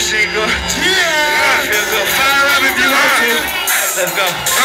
shit good. Yeah. Feel good. Fire up if you want to. Let's go.